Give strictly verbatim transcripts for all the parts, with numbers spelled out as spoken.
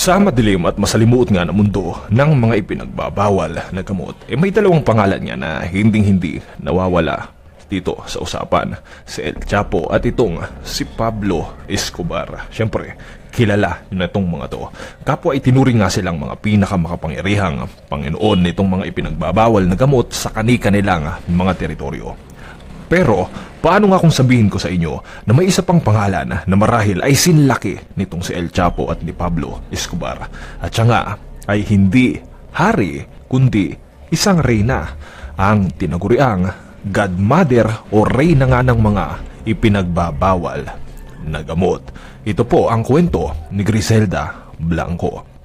Sa madilim at masalimuot nga na mundo ng mga ipinagbabawal na gamot, eh may dalawang pangalan nga na hinding-hindi nawawala dito sa usapan. Si El Chapo at itong si Pablo Escobar. Siyempre, kilala na itong mga to. Kapwa itinuring nga silang mga pinakamakapangyarihang Panginoon nitong mga ipinagbabawal na gamot sa kani-kanilang mga teritoryo. Pero, paano nga kung sabihin ko sa inyo na may isa pang pangalan na marahil ay sinlaki nitong si El Chapo at ni Pablo Escobar? At siya nga ay hindi hari, kundi isang reyna, ang tinaguriang godmother o reyna nga ng mga ipinagbabawal na gamot. Ito po ang kwento ni Griselda Blanco.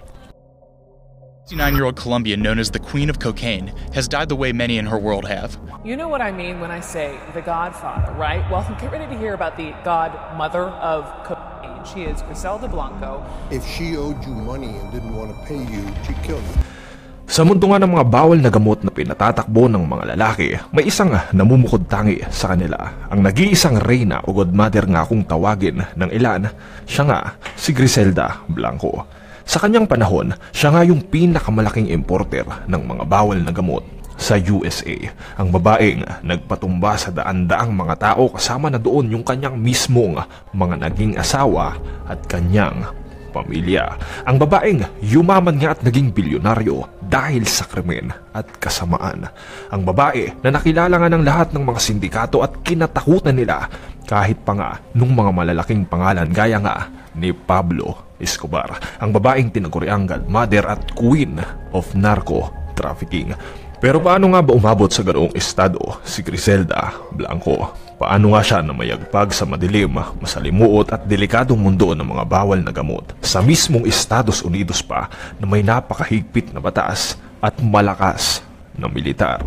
sixty-nine-year-old Colombian known as the Queen of Cocaine has died the way many in her world have. You know what I mean when I say the Godfather, right? Well, get ready to hear about the godmother of cocaine. She is Griselda Blanco. If she owed you money and didn't want to pay you, she'd kill you. Sa mundo nga ng mga bawal na gamot na pinatatakbo ng mga lalaki, may isang namumukod tangi sa kanila. Ang nag-iisang reyna o godmother nga kung tawagin ng ilan, siya nga si Griselda Blanco. Sa kanyang panahon, siya nga yung pinakamalaking importer ng mga bawal na gamot sa U S A. Ang babaeng nagpatumba sa daan-daang mga tao, kasama na doon yung kanyang mismong mga naging asawa at kanyang pamilya. Ang babaeng yumaman nga at naging bilyonaryo dahil sa krimen at kasamaan. Ang babae na nakilala nga ng lahat ng mga sindikato at kinatakutan nila kahit pa nga nung mga malalaking pangalan gaya nga ni Pablo Escobar, ang babaeng tinaguriang godmother at queen of narco trafficking. Pero paano nga ba umabot sa ganoong estado si Griselda Blanco? Paano nga siya na mayagpag sa madilim, masalimuot at delikadong mundo ng mga bawal na gamot sa mismong Estados Unidos pa na may napakahigpit na batas at malakas na militar?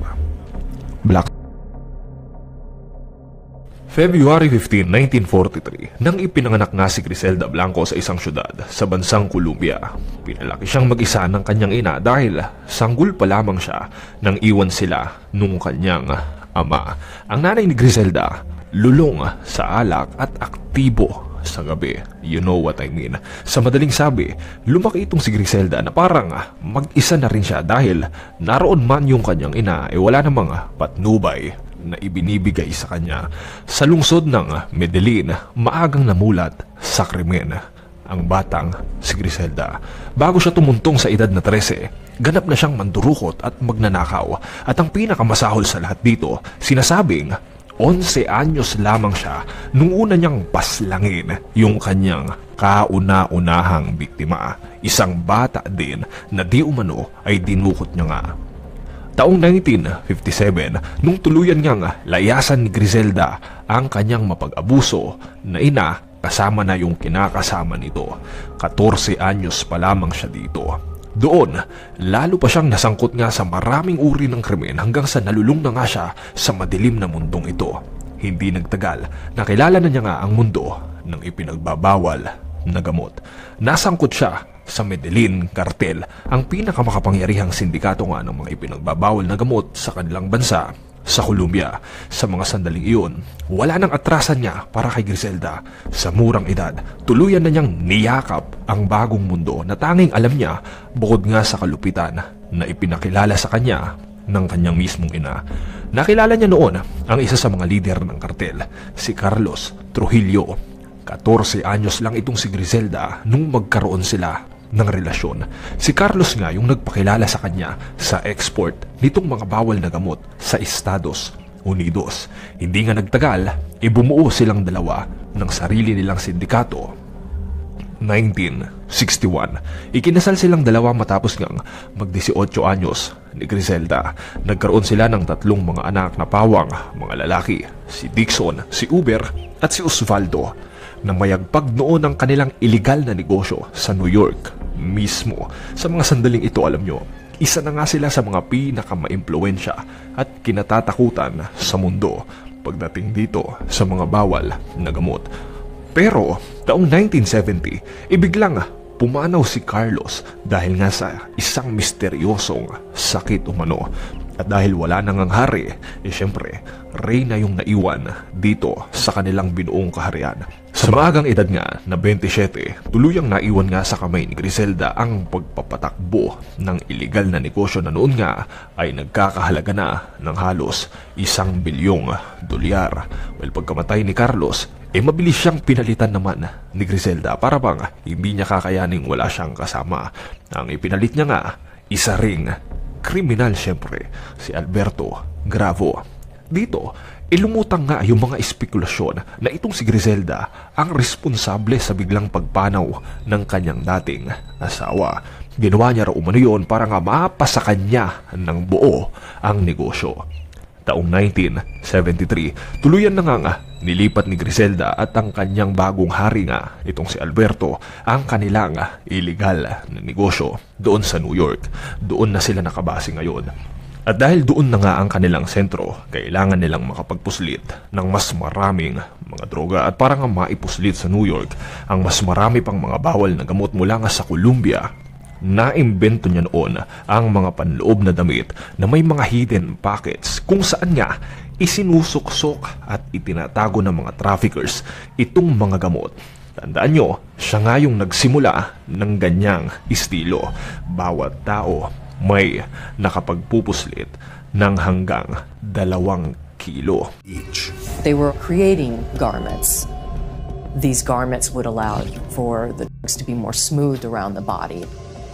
Black February fifteenth, nineteen forty-three, nang ipinanganak nga si Griselda Blanco sa isang syudad sa bansang Colombia. Pinalaki siyang mag-isa ng kanyang ina dahil sanggol pa lamang siya nang iwan sila nung kanyang ama. Ang nanay ni Griselda, lulong sa alak at aktibo sa gabi. You know what I mean. Sa madaling sabi, lumaki itong si Griselda na parang mag-isa na rin siya dahil naroon man yung kanyang ina, eh wala namang patnubay na ibinibigay sa kanya. Sa lungsod ng Medellin, maagang namulat sa krimen ang batang si Griselda. Bago siya tumuntong sa edad na trese, ganap na siyang mandurukot at magnanakaw. At ang pinakamasahol sa lahat dito, sinasabing onse anyos lamang siya nung una niyang paslangin yung kanyang kauna-unahang biktima. Isang bata din na di umano ay dinukot niya nga. Taong nineteen fifty-seven, nung tuluyan niyang layasan ni Griselda ang kanyang mapag-abuso na ina, kasama na yung kinakasama nito. fourteen anyos pa lamang siya dito. Doon, lalo pa siyang nasangkot nga sa maraming uri ng krimen hanggang sa nalulung na nga siya sa madilim na mundong ito. Hindi nagtagal, nakilala na niya nga ang mundo ng ipinagbabawal na gamot. Nasangkot siya sa Medellin Cartel, ang pinakamakapangyarihang sindikato nga ng mga ipinagbabawal na gamot sa kanilang bansa, sa Colombia. Sa mga sandaling iyon, wala nang atrasan niya para kay Griselda. Sa murang edad, tuluyan na niyang niyakap ang bagong mundo na tanging alam niya bukod nga sa kalupitan na ipinakilala sa kanya ng kanyang mismong ina. Nakilala niya noon ang isa sa mga lider ng kartel, si Carlos Trujillo. fourteen anyos lang itong si Griselda nung magkaroon sila ng relasyon. Si Carlos nga yung nagpakilala sa kanya sa export nitong mga bawal na gamot sa Estados Unidos. Hindi nga nagtagal, ibumuo silang dalawa ng sarili nilang sindikato. nineteen sixty-one, ikinasal silang dalawa matapos ngang mag-eighteen anyos ni Griselda. Nagkaroon sila ng tatlong mga anak na pawang mga lalaki, si Dixon, si Uber at si Osvaldo, na mayagpag noon ang kanilang iligal na negosyo sa New York mismo. Sa mga sandaling ito, alam nyo, isa na nga sila sa mga pinaka-maimpluwensya at kinatatakutan sa mundo pagdating dito sa mga bawal na gamot. Pero taong nineteen seventy, ibiglang pumanaw si Carlos dahil nga sa isang misteryosong sakit umano. At dahil wala nang ang hari, eh syempre, reyna yung naiwan dito sa kanilang binuong kaharian. Sa maagang edad nga na twenty-seven, tuluyang naiwan nga sa kamay ni Griselda ang pagpapatakbo ng iligal na negosyo na noon nga ay nagkakahalaga na ng halos isang bilyong dolyar. Well, pagkamatay ni Carlos, eh mabilis siyang pinalitan naman ni Griselda para bang hindi niya kakayaning wala siyang kasama. Ang ipinalit niya nga, isa ring kriminal syempre, si Alberto Gravo. Dito, ilumutang nga yung mga espekulasyon na itong si Griselda ang responsable sa biglang pagpanaw ng kanyang dating asawa. Ginawa niya raw umano yun para nga mapasa kanya ng buo ang negosyo. Taong nineteen seventy-three, tuluyan na nga, nga nilipat ni Griselda at ang kanyang bagong hari nga, itong si Alberto, ang kanilang illegal na negosyo doon sa New York. Doon na sila nakabase ngayon. At dahil doon na nga ang kanilang sentro, kailangan nilang makapagpuslit ng mas maraming mga droga at para nga maipuslit sa New York ang mas marami pang mga bawal na gamot mula nga sa Colombia. Naimbento niya noon ang mga panloob na damit na may mga hidden pockets kung saan nga isinusuksok at itinatago ng mga traffickers itong mga gamot. Tandaan nyo, siya nga yung nagsimula ng ganyang estilo. Bawat tao may nakapagpupuslit ng hanggang dalawang kilo each. They were creating garments. These garments would allow for the drugs to be more smooth around the body.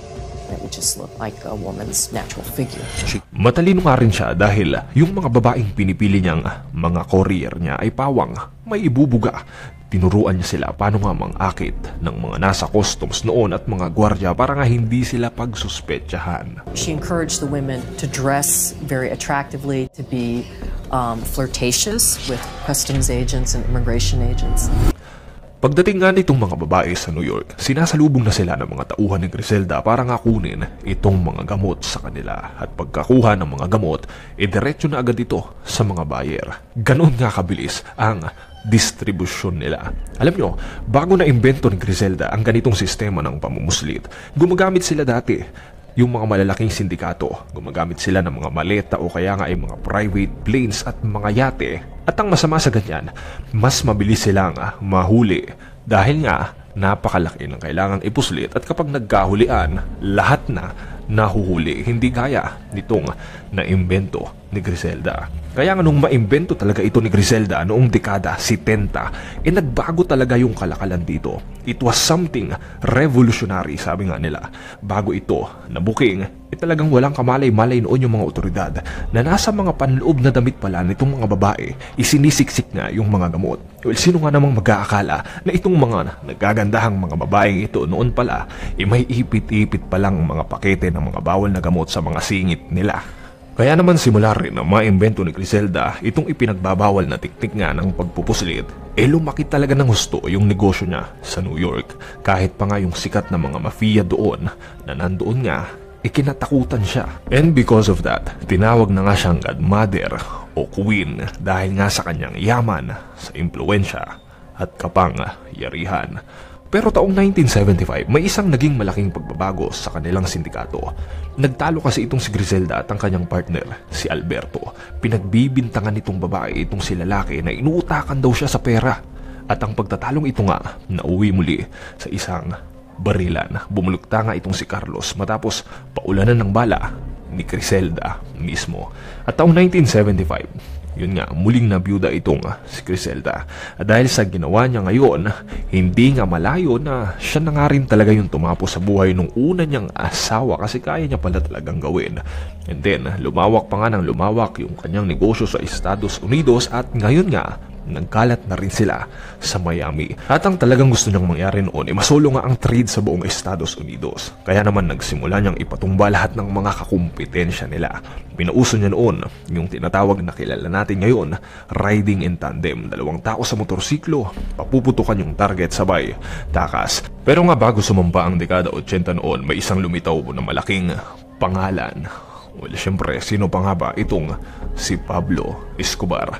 It would just look like a woman's natural figure. Matalino nga rin siya dahil yung mga babaeng pinipili niyang mga courier niya ay pawang may ibubuga. Tinuruan niya sila paano nga mang-akit ng mga nasa customs noon at mga gwardiya para nga hindi sila pagsuspetsahan. She encouraged the women to dress very attractively, to be um, flirtatious with customs agents and immigration agents. Pagdating nga nitong mga babae sa New York, sinasalubong na sila ng mga tauhan ni Griselda para nga kunin itong mga gamot sa kanila. At pagkakuha ng mga gamot, idiretso na agad ito sa mga buyer. Ganon nga kabilis ang distribusyon nila. Alam nyo, bago na imbento ni Griselda ang ganitong sistema ng pamumuslit, gumagamit sila dati. Yung mga malalaking sindikato, gumagamit sila ng mga maleta o kaya nga ay mga private planes at mga yate. At ang masama sa ganyan, mas mabilis silang mahuli dahil nga napakalaki ng kailangang ipuslit at kapag nagkahulian, lahat na nahuhuli. Hindi gaya nitong naimbento ni Griselda. Kaya nga nung maimbento talaga ito ni Griselda noong dekada setenta, eh nagbago talaga yung kalakalan dito. It was something revolutionary, sabi nga nila. Bago ito nabuking, eh talagang walang kamalay-malay noon yung mga otoridad na nasa mga panloob na damit pala nitong mga babae, isinisiksik nga yung mga gamot. Well, sino nga namang mag-aakala na itong mga nagagandahang mga babaeng ito noon pala, eh may ipit-ipit palang mga pakete ng mga bawal na gamot sa mga singit nila. Kaya naman simula rin na maimbento ni Griselda itong ipinagbabawal na teknik nga ng pagpupuslit, eh lumaki talaga ng husto yung negosyo niya sa New York. Kahit pa nga yung sikat na mga mafia doon na nandoon nga, eh kinatakutan siya. And because of that, tinawag na nga siyang Godmother o Queen dahil nga sa kanyang yaman, sa impluensya at kapangyarihan. Pero taong nineteen seventy-five, may isang naging malaking pagbabago sa kanilang sindikato. Nagtalo kasi itong si Griselda at ang kanyang partner, si Alberto. Pinagbibintangan nitong babae itong si lalaki na inuutakan daw siya sa pera. At ang pagtatalong ito nga, nauwi muli sa isang barilan. Bumulukta nga itong si Carlos matapos paulanan ng bala ni Griselda mismo. At taong nineteen seventy-five, yun nga, muling nabiyuda itong si Griselda. At dahil sa ginawa niya ngayon, hindi nga malayo na siya na nga rin talaga yung tumapos sa buhay nung una niyang asawa kasi kaya niya pala talagang gawin. And then, lumawak pa nga ng lumawak yung kanyang negosyo sa Estados Unidos at ngayon nga, nagkalat na rin sila sa Miami. At ang talagang gusto niyang mangyari noon ay masolo nga ang trade sa buong Estados Unidos. Kaya naman nagsimula niyang ipatumba lahat ng mga kakumpetensya nila. Pinauso niya noon yung tinatawag na kilala natin ngayon, riding in tandem. Dalawang tao sa motorsiklo, papuputukan yung target sabay takas. Pero nga bago sumamba ang dekada eighty noon, may isang lumitaw na malaking pangalan. Well, syempre, sino pa nga ba itong si Pablo Escobar?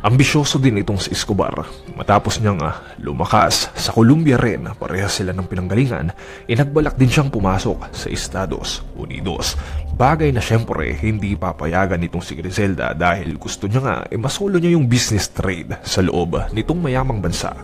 Ambisyoso din itong si Escobar. Matapos niyang uh, lumakas sa Colombia rin, parehas sila ng pinanggalingan, inagbalak din siyang pumasok sa Estados Unidos. Bagay na syempre hindi papayagan nitong si Griselda dahil gusto niya nga eh, masolo niya yung business trade sa loob nitong mayamang bansa.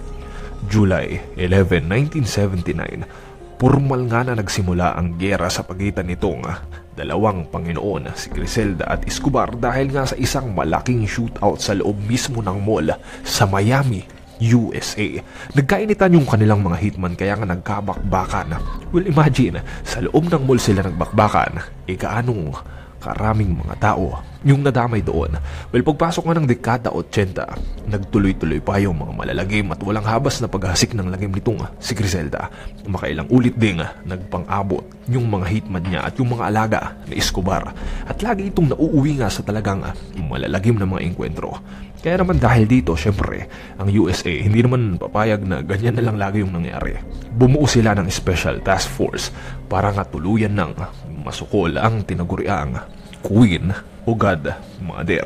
July eleventh, nineteen seventy-nine, formal nga na nagsimula ang giyera sa pagitan nitong dalawang Panginoon, si Griselda at Escobar, dahil nga sa isang malaking shootout sa loob mismo ng mall sa Miami, U S A. Nagkainitan yung kanilang mga hitman kaya nga nagkabakbakan. Well, imagine, sa loob ng mall sila nagbakbakan, e kaanong karaming mga tao yung nadamay doon. Well, pagpasok nga ng dekada eighty, nagtuloy-tuloy pa yung mga malalagim at walang habas na paghasik ng lagim nitong si Griselda. Makailang ulit ding nagpang-abot yung mga hitman niya at yung mga alaga ni Escobar. At lagi itong nauuwi nga sa talagang malalagim na mga engkwentro. Kaya naman dahil dito, syempre, ang U S A hindi naman papayag na ganyan na lang lagi yung nangyari. Bumuo sila ng Special Task Force para nga tuluyan ng masukol ang tinaguriang Queen o Godmother.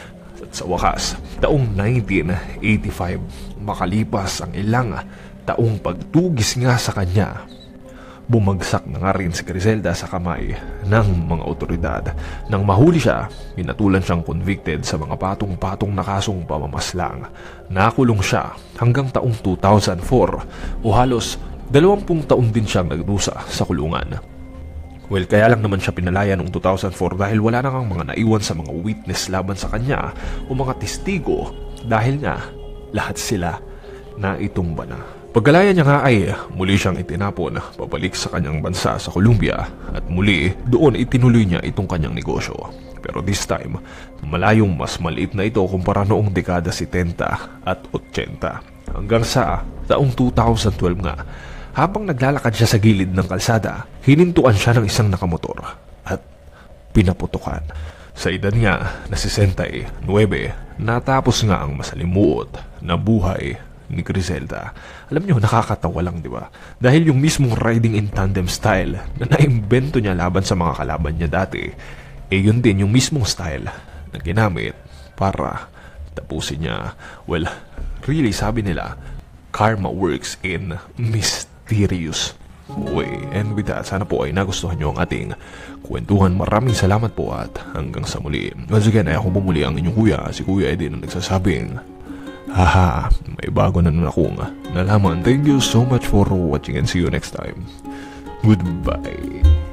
At sa wakas, taong nineteen eighty-five, makalipas ang ilang taong pagtugis nga sa kanya, bumagsak na nga rin si Griselda sa kamay ng mga otoridad. Nang mahuli siya, pinatulan siyang convicted sa mga patong-patong na kasong pamamaslang. Nakulong siya hanggang taong two thousand four o halos dalawampung taon din siyang nagdusa sa kulungan. Well, kaya lang naman siya pinalaya noong two thousand four dahil wala na ngang mga naiwan sa mga witness laban sa kanya o mga testigo dahil nga lahat sila na itumba na. Pagkalaya niya nga ay muli siyang itinapon pabalik sa kanyang bansa sa Colombia at muli doon itinuloy niya itong kanyang negosyo. Pero this time, malayong mas maliit na ito kumpara noong dekada seventy at eighty. Hanggang sa taong two thousand twelve nga, habang naglalakad siya sa gilid ng kalsada, hinintuan siya ng isang nakamotor at pinaputukan. Sa edad nga na sixty-nine, natapos nga ang masalimuot na buhay ni Griselda. Alam nyo, nakakatawa lang, di ba? Dahil yung mismong riding in tandem style na naimbento niya laban sa mga kalaban niya dati, eh yun din yung mismong style na ginamit para tapusin niya. Well, really, sabi nila, karma works in mysterious way. And with that, sana po ay nagustuhan nyo ang ating kwentuhan. Maraming salamat po at hanggang sa muli. Once again, ay ako bumuli ang inyong kuya, si Kuya Eddie, na nagsasabing, haha, may bago na nun akong nalaman. Thank you so much for watching and see you next time. Goodbye.